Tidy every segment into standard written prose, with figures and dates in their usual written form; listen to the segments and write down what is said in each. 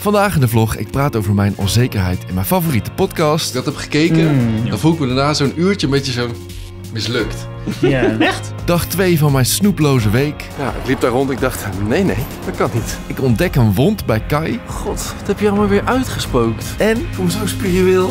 Vandaag in de vlog, ik praat over mijn onzekerheid in mijn favoriete podcast. Ik dat heb gekeken, dan voel ik me daarna zo'n uurtje een beetje zo mislukt. Ja, echt? Dag 2 van mijn snoeploze week. Ja, ik liep daar rond. Ik dacht, nee, dat kan niet. Ik ontdek een wond bij Kai. God, wat heb je allemaal weer uitgespookt? En Ik voel me zo spiritueel.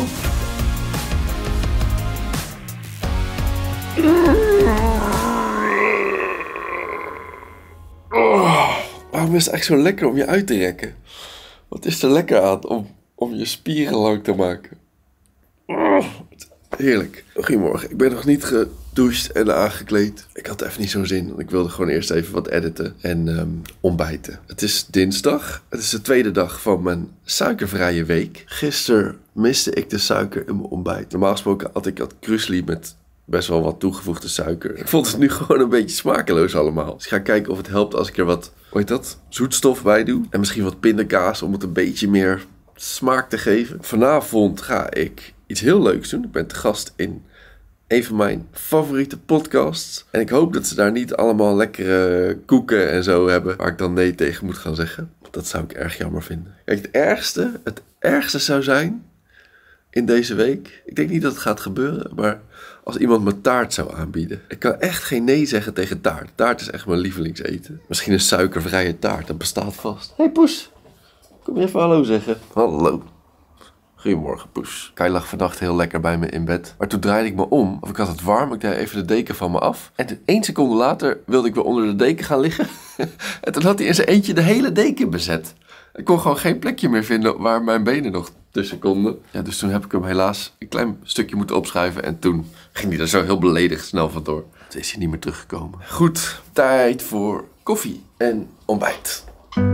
Waarom is het echt zo lekker om je uit te rekken? Wat is er lekker aan om je spieren lang te maken? Heerlijk. Goedemorgen. Ik ben nog niet gedoucht en aangekleed. Ik had even niet zo'n zin, want ik wilde gewoon eerst even wat editen en ontbijten. Het is dinsdag. Het is de tweede dag van mijn suikervrije week. Gisteren miste ik de suiker in mijn ontbijt. Normaal gesproken had ik dat krusli met best wel wat toegevoegde suiker. Ik vond het nu gewoon een beetje smakeloos allemaal. Dus ik ga kijken of het helpt als ik er wat, zoetstof bij doe. En misschien wat pindakaas om het een beetje meer smaak te geven. Vanavond ga ik iets heel leuks doen. Ik ben te gast in een van mijn favoriete podcasts. En ik hoop dat ze daar niet allemaal lekkere koeken en zo hebben, waar ik dan nee tegen moet gaan zeggen. Dat zou ik erg jammer vinden. Kijk, het ergste zou zijn in deze week. Ik denk niet dat het gaat gebeuren, maar als iemand me taart zou aanbieden. Ik kan echt geen nee zeggen tegen taart. Taart is echt mijn lievelingseten. Misschien een suikervrije taart, dat bestaat vast. Hey Poes, kom je even hallo zeggen? Hallo. Goedemorgen Poes. Kai lag vannacht heel lekker bij me in bed. Maar toen draaide ik me om, of ik had het warm, ik deed even de deken van me af. En 1 seconde later wilde ik weer onder de deken gaan liggen. En toen had hij in zijn eentje de hele deken bezet. Ik kon gewoon geen plekje meer vinden waar mijn benen nog tussen konden. Ja, dus toen heb ik hem helaas een klein stukje moeten opschuiven. En toen ging hij er zo heel beledigd snel vandoor. Toen is hij niet meer teruggekomen. Goed, tijd voor koffie en ontbijt.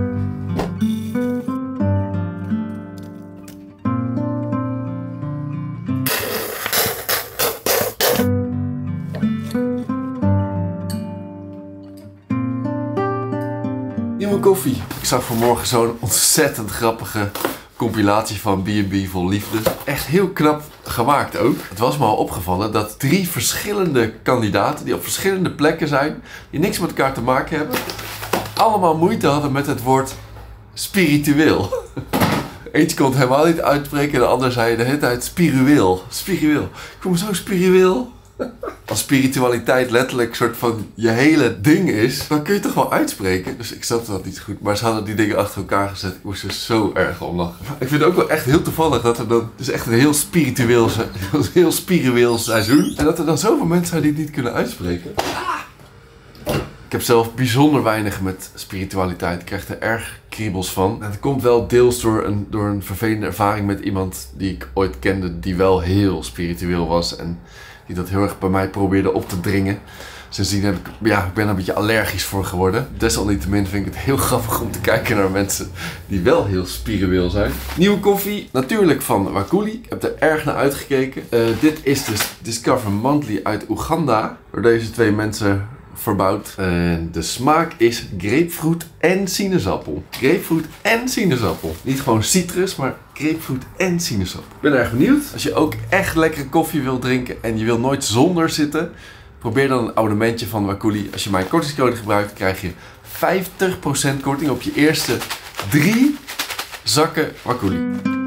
Nieuwe koffie. Ik zag vanmorgen zo'n ontzettend grappige compilatie van B&B vol liefde. Echt heel knap gemaakt ook. Het was me al opgevallen dat 3 verschillende kandidaten die op verschillende plekken zijn, die niks met elkaar te maken hebben, allemaal moeite hadden met het woord spiritueel. Eentje kon het helemaal niet uitspreken en de ander zei de hele tijd spiritueel. Spiritueel. Ik voel me zo spiritueel. Als spiritualiteit letterlijk soort van je hele ding is, dan kun je het toch wel uitspreken. Dus ik snapte dat niet goed. Maar ze hadden die dingen achter elkaar gezet. Ik moest er zo erg om lachen. Ik vind het ook wel echt heel toevallig dat er dan, dus echt een heel spiritueel seizoen. En dat er dan zoveel mensen zijn die het niet kunnen uitspreken. Ik heb zelf bijzonder weinig met spiritualiteit. Ik krijg er erg kriebels van. En het komt wel deels door een vervelende ervaring met iemand die ik ooit kende, die wel heel spiritueel was. En die dat heel erg bij mij probeerde op te dringen. Sindsdien ik ben er een beetje allergisch voor geworden. Desalniettemin vind ik het heel grappig om te kijken naar mensen die wel heel spiritueel zijn. Nieuwe koffie, natuurlijk van Wakuli. Ik heb er erg naar uitgekeken. Dit is de Discover Monthly uit Oeganda. Door deze 2 mensen verbouwd. De smaak is grapefruit en sinaasappel. Grapefruit en sinaasappel. Niet gewoon citrus, maar grapefruit en sinaasappel. Ik ben erg benieuwd. Als je ook echt lekkere koffie wilt drinken en je wil nooit zonder zitten, probeer dan een abonnementje van Wakuli. Als je mijn kortingscode gebruikt, krijg je 50% korting op je eerste 3 zakken Wakuli.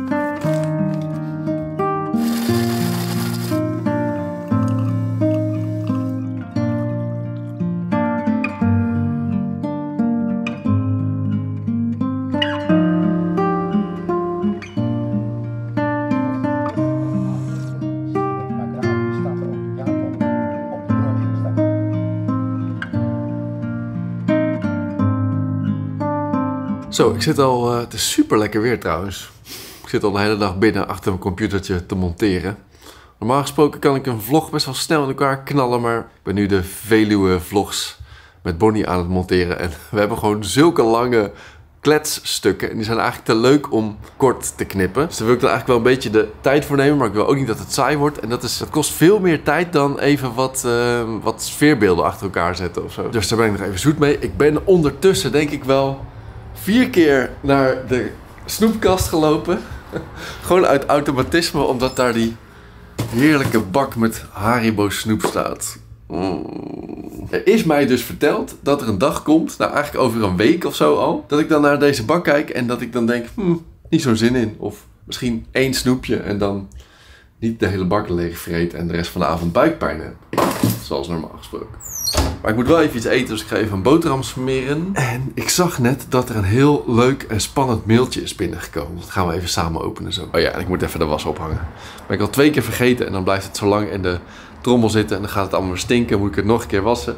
Zo, ik zit al, het is super lekker weer trouwens. Ik zit al de hele dag binnen achter mijn computertje te monteren. Normaal gesproken kan ik een vlog best wel snel in elkaar knallen, maar ik ben nu de Veluwe vlogs met Bonnie aan het monteren. En we hebben gewoon zulke lange kletsstukken en die zijn eigenlijk te leuk om kort te knippen. Dus daar wil ik dan eigenlijk wel een beetje de tijd voor nemen, maar ik wil ook niet dat het saai wordt. En dat kost veel meer tijd dan even wat sfeerbeelden achter elkaar zetten of zo. Dus daar ben ik nog even zoet mee. Ik ben ondertussen denk ik wel 4 keer naar de snoepkast gelopen. Gewoon uit automatisme, omdat daar die heerlijke bak met Haribo snoep staat. Er is mij dus verteld dat er een dag komt, nou eigenlijk over een week of zo al, dat ik dan naar deze bak kijk en dat ik dan denk, niet zo'n zin in. Of misschien 1 snoepje en dan niet de hele bak leeg vreet en de rest van de avond buikpijn heb. Zoals normaal gesproken. Maar ik moet wel even iets eten, dus ik ga even een boterham smeren. En ik zag net dat er een heel leuk en spannend mailtje is binnengekomen. Dat gaan we even samen openen zo. Oh ja, en ik moet even de was ophangen. Maar ik al 2 keer vergeten en dan blijft het zo lang in de trommel zitten. En dan gaat het allemaal weer stinken. Moet ik het nog een keer wassen.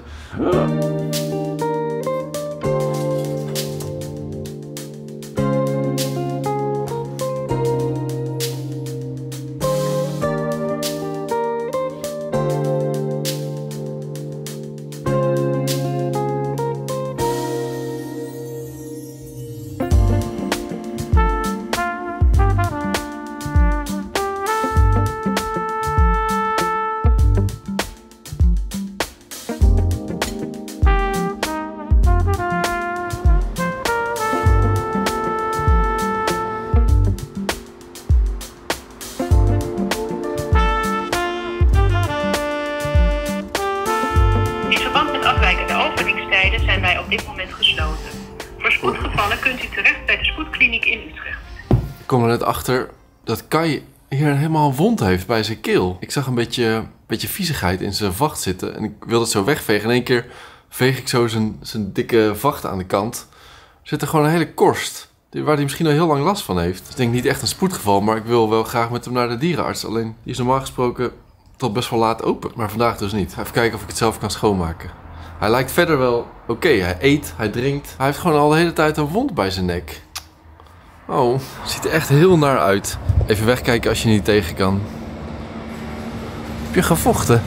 Zijn wij op dit moment gesloten. Voor spoedgevallen kunt u terecht bij de spoedkliniek in Utrecht. Ik kom er net achter dat Kai hier helemaal een wond heeft bij zijn keel. Ik zag een beetje viezigheid in zijn vacht zitten en ik wilde het zo wegvegen. In één keer veeg ik zo zijn dikke vacht aan de kant. Er zit er gewoon een hele korst, waar hij misschien al heel lang last van heeft. Ik denk niet echt een spoedgeval, maar ik wil wel graag met hem naar de dierenarts. Alleen die is normaal gesproken tot best wel laat open, maar vandaag dus niet. Even kijken of ik het zelf kan schoonmaken. Hij lijkt verder wel oké. Hij eet, hij drinkt. Hij heeft gewoon al de hele tijd een wond bij zijn nek. Oh, ziet er echt heel naar uit. Even wegkijken als je niet tegen kan. Heb je gevochten?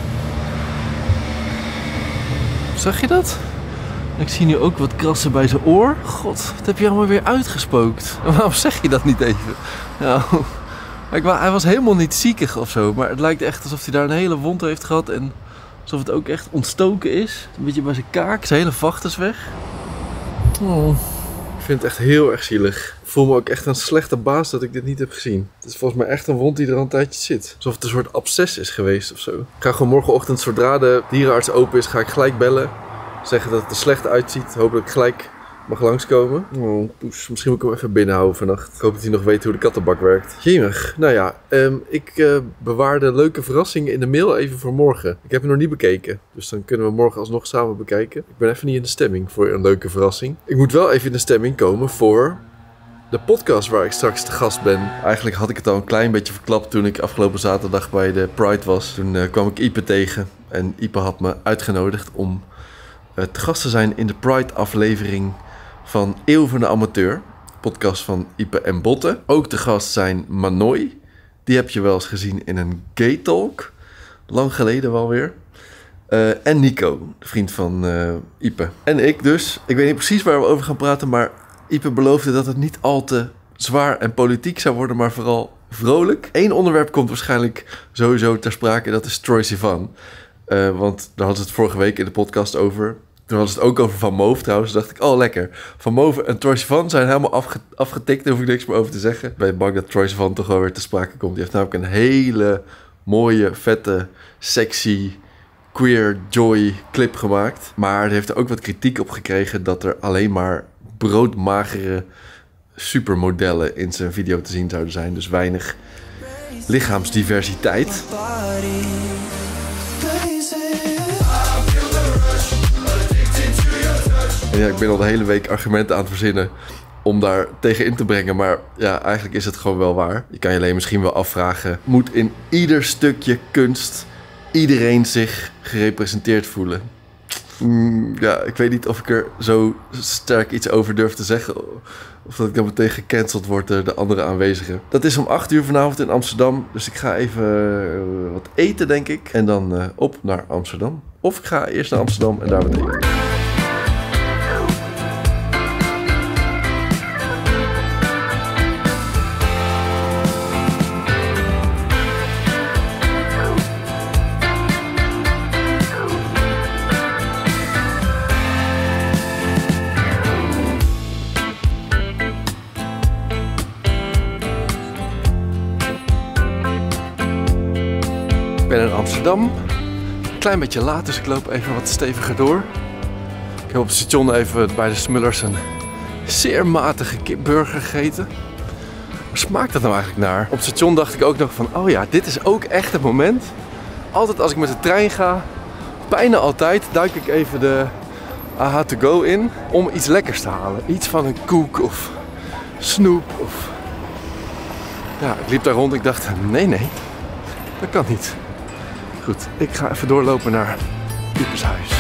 Zag je dat? Ik zie nu ook wat krassen bij zijn oor. God, wat heb je allemaal weer uitgespookt? Waarom zeg je dat niet even? Nou, hij was helemaal niet ziekig of zo. Maar het lijkt echt alsof hij daar een hele wond heeft gehad. En alsof het ook echt ontstoken is. Een beetje bij zijn kaak. Zijn hele vacht is weg. Oh. Ik vind het echt heel erg zielig. Ik voel me ook echt een slechte baas dat ik dit niet heb gezien. Het is volgens mij echt een wond die er al een tijdje zit. Alsof het een soort absces is geweest of zo. Ik ga gewoon morgenochtend, zodra de dierenarts open is, ga ik gelijk bellen. Zeggen dat het er slecht uitziet. Hoop dat ik gelijk mag langskomen. Oh, poes. Misschien moet ik hem even binnenhouden vannacht. Ik hoop dat hij nog weet hoe de kattenbak werkt. Jemig. Nou ja, ik bewaar de leuke verrassingen in de mail even voor morgen. Ik heb hem nog niet bekeken. Dus dan kunnen we morgen alsnog samen bekijken. Ik ben even niet in de stemming voor een leuke verrassing. Ik moet wel even in de stemming komen voor de podcast waar ik straks te gast ben. Eigenlijk had ik het al een klein beetje verklapt toen ik afgelopen zaterdag bij de Pride was. Toen kwam ik Ipe tegen. En Ipe had me uitgenodigd om te gast te zijn in de Pride aflevering van Eeuw van de Amateur. Podcast van Ipe en Botte. Ook te gast zijn Manoy. Die heb je wel eens gezien in een gay talk. Lang geleden wel weer. En Nico, de vriend van Ipe. En ik dus. Ik weet niet precies waar we over gaan praten, maar Ipe beloofde dat het niet al te zwaar en politiek zou worden, maar vooral vrolijk. Eén onderwerp komt waarschijnlijk sowieso ter sprake, dat is Troye Sivan. Want daar hadden ze het vorige week in de podcast over. Toen hadden ze het ook over Van Moof trouwens. Toen dacht ik, oh lekker. Van Moof en Troye Sivan zijn helemaal afgetikt. Daar hoef ik niks meer over te zeggen. Ik ben bang dat Troye Sivan toch wel weer te sprake komt. Die heeft namelijk een hele mooie, vette, sexy, queer joy clip gemaakt. Maar hij heeft er ook wat kritiek op gekregen dat er alleen maar broodmagere supermodellen in zijn video te zien zouden zijn. Dus weinig lichaamsdiversiteit. En ja, ik ben al de hele week argumenten aan het verzinnen om daar tegen in te brengen. Maar ja, eigenlijk is het gewoon wel waar. Je kan je alleen misschien wel afvragen, moet in ieder stukje kunst iedereen zich gerepresenteerd voelen? Ja, ik weet niet of ik er zo sterk iets over durf te zeggen. Of dat ik dan meteen gecanceld word door de andere aanwezigen. Dat is om 8 uur vanavond in Amsterdam. Dus ik ga even wat eten, denk ik. En dan op naar Amsterdam. Of ik ga eerst naar Amsterdam en daar wat eten. Ik ben in Amsterdam. Een klein beetje laat, dus ik loop even wat steviger door. Ik heb op het station even bij de Smullers een zeer matige kipburger gegeten. waar smaakt dat nou eigenlijk naar? Op het station dacht ik ook nog van, oh ja, dit is ook echt het moment. Altijd als ik met de trein ga, bijna altijd, duik ik even de AH to go in om iets lekkers te halen. Iets van een koek of snoep of... Ja, ik liep daar rond. Ik dacht, nee, dat kan niet. Goed, ik ga even doorlopen naar Ipes huis.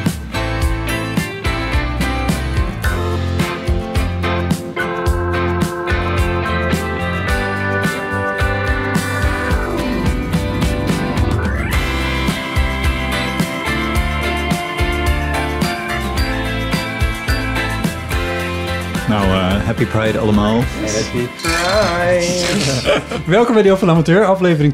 Nou, happy Pride allemaal. Happy Pride! Welkom bij Deel van Amateur, aflevering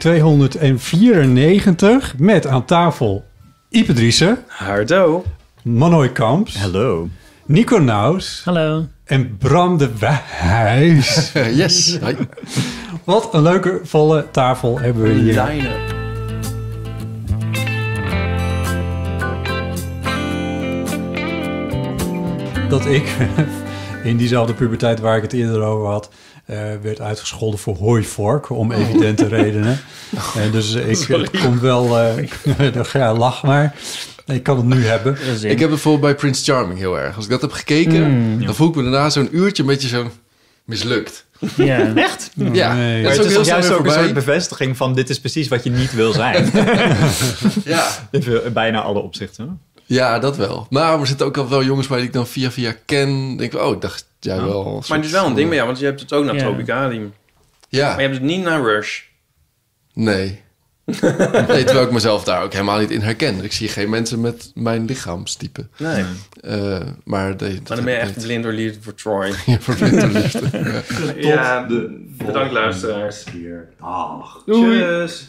294. Met aan tafel Ipe Driessen. Hardo. Manoy Kamps. Hallo. Nico Naus. Hallo. En Bram de Wijs. Yes. Hi. Wat een leuke volle tafel hebben we hier. Line-up. Dat ik in diezelfde puberteit waar ik het eerder over had, werd uitgescholden voor hooivork, om evidente redenen. Dus het komt wel... ja, lach maar. Ik kan het nu hebben. Ik heb bijvoorbeeld bij Prince Charming heel erg. Als ik dat heb gekeken, dan voel ik me daarna zo'n uurtje een beetje zo mislukt. Ja. Echt? Ja, Nee. dat Maar is ook heel juist snel ook weer een soort voorbij. bevestiging van dit is precies wat je niet wil zijn. Ja. In bijna alle opzichten. Ja, dat wel. Maar er zitten ook al wel jongens bij die ik dan via ken. Denk ik, ik dacht jij wel. Maar het is wel een ding bij jou, want je hebt het ook naar Tropicalium. Ja, Maar je hebt het niet naar Rush. nee. Nee, terwijl ik mezelf daar ook helemaal niet in herken. Ik zie geen mensen met mijn lichaamstype. Nee. Maar Maar dan ben je echt blind door liefde voor Troy. Ja, voor liefde. Ja. Ja, bedankt luisteraars. Doei. Tjus.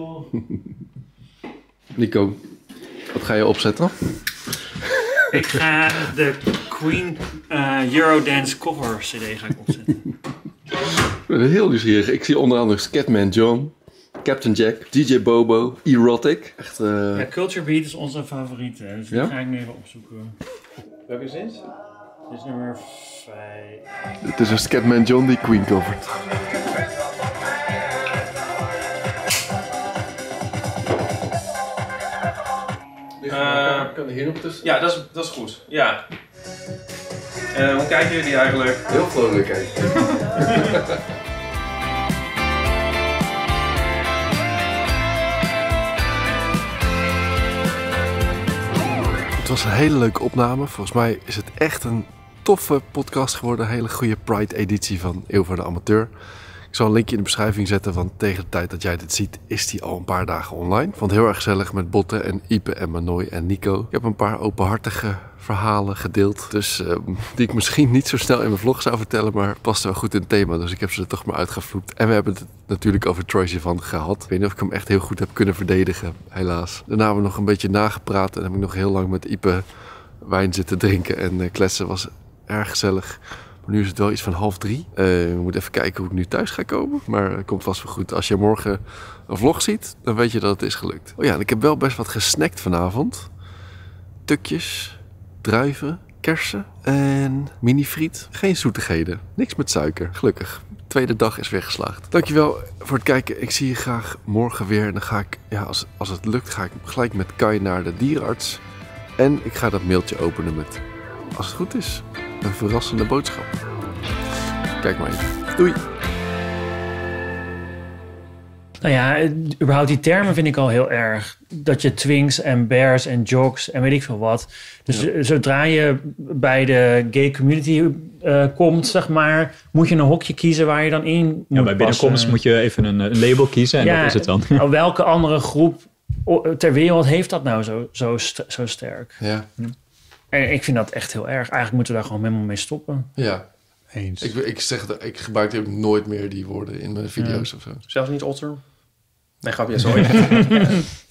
Nico, wat ga je opzetten? Ik ga de Queen Eurodance cover CD ga ik opzetten. Ik ben heel nieuwsgierig. Ik zie onder andere Scatman John, Captain Jack, DJ Bobo, Erotic. Echt, Ja, Culture Beat is onze favoriete, dus die Ja? ga ik nu even opzoeken. Welke zin? Dit is nummer 5. Het is een Scatman John die Queen covert. Kan er hier nog tussen? Ja, dat is goed. Ja. Hoe kijken jullie eigenlijk? Heel vrolijk kijken. Het was een hele leuke opname. Volgens mij is het echt een toffe podcast geworden. Een hele goede Pride-editie van Eeuw van de Amateur. Ik zal een linkje in de beschrijving zetten, want tegen de tijd dat jij dit ziet, is die al een paar dagen online. Ik vond het heel erg gezellig met Botte en Ipe en Manoy en Nico. Ik heb een paar openhartige verhalen gedeeld, dus die ik misschien niet zo snel in mijn vlog zou vertellen, maar past wel goed in het thema, dus ik heb ze er toch maar uitgevloept. En we hebben het natuurlijk over Troye Sivan gehad. Ik weet niet of ik hem echt heel goed heb kunnen verdedigen, helaas. Daarna hebben we nog een beetje nagepraat en heb ik nog heel lang met Ipe wijn zitten drinken en kletsen. Was erg gezellig. Maar nu is het wel iets van 2:30. We moeten even kijken hoe ik nu thuis ga komen. Maar het komt vast wel goed. Als je morgen een vlog ziet, dan weet je dat het is gelukt. Oh ja, en ik heb wel best wat gesnackt vanavond. Tukjes, druiven, kersen en mini-friet. Geen zoetigheden. Niks met suiker, gelukkig. De tweede dag is weer geslaagd. Dankjewel voor het kijken. Ik zie je graag morgen weer. En dan ga ik, ja, als het lukt, ga ik gelijk met Kai naar de dierenarts. En ik ga dat mailtje openen met, als het goed is, een verrassende boodschap. Kijk maar even. Doei! Nou ja, überhaupt die termen vind ik al heel erg. Dat je twinks en bears en jocks en weet ik veel wat. Dus zodra je bij de gay community komt, zeg maar, moet je een hokje kiezen waar je dan in moet Ja, bij binnenkomst passen. moet je even een label kiezen en dat is het dan. Nou, welke andere groep ter wereld heeft dat nou zo sterk? Ja. En ik vind dat echt heel erg. Eigenlijk moeten we daar gewoon helemaal mee stoppen. Ja. Eens. Ik gebruik ook nooit meer die woorden in mijn video's of zo. Zelfs niet otter? Nee, grapje, sorry.